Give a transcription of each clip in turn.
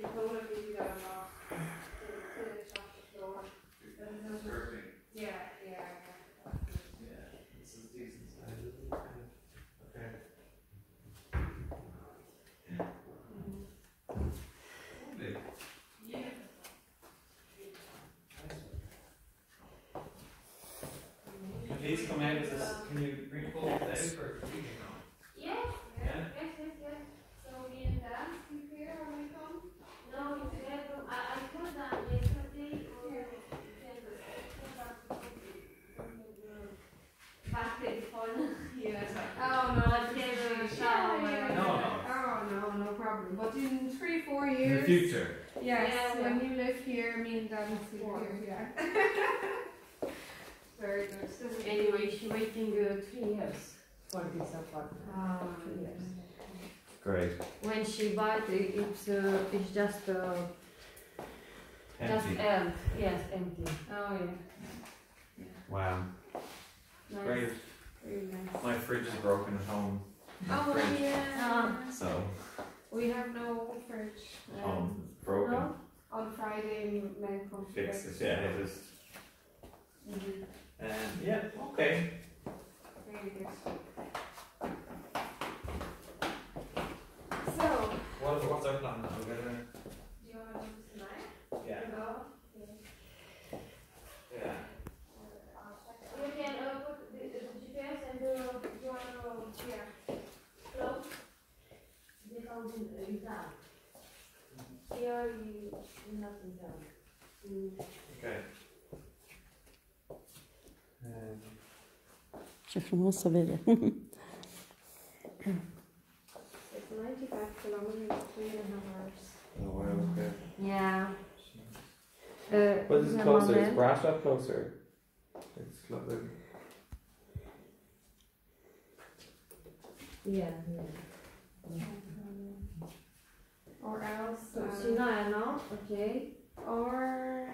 This is decent size, isn't it? Okay. Lovely. Can these come out as this? Can you bring both out for feeding now? Yes. So me and Dan prepare when we come? No, I put that yesterday back in fun. Oh no, no problem. But in 3-4 years. In the future. Yes, when you live here, me and Dan live here. Very good. Anyway, she's waiting 3 years for this apartment. 3 years. Great. When she buys it, it's just Empty. empty. Oh yeah. Wow. Nice. Great. Very nice. My fridge is broken at home. Oh Fridge. yeah. So, We have no fridge. broken. No? On Friday, men come to Fix fix it, yeah, it is. Yeah, okay. Very good. So, What's our plan now? do you want to do this tonight? Yeah. No? Yeah. You can put the GPS and you want to close the house in town. Here you nothing down. Okay. Just from oss så vidare. It's 95 kilometers, 3.5 hours. Oh, wow, okay. Yeah. But this is closer, is Brasov closer? It's closer. Yeah. Or else, Sinai, no? Okay. or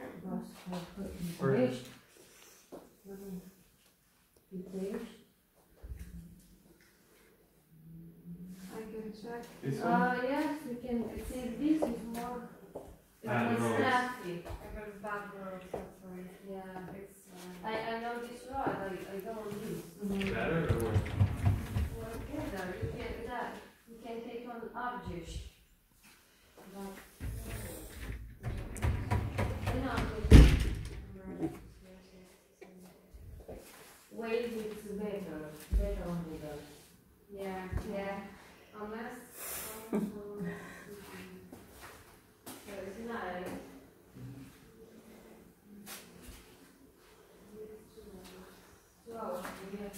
I can check. This one? Yes, we can see this is more. And It's roads. nasty. I got bad roads, that's why. Yeah. It's, I know this road, I don't want this. Better or worse? Well, better, you can take on objects. But, Waves is better on the road. yeah. Unless, So it's nice. So, yeah.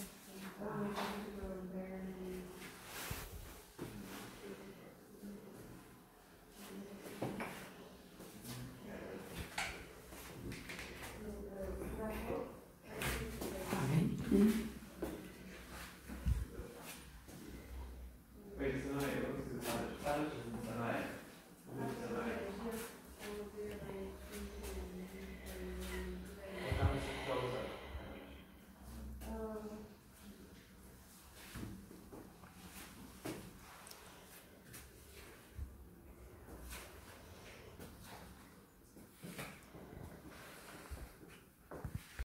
Wait, it's not.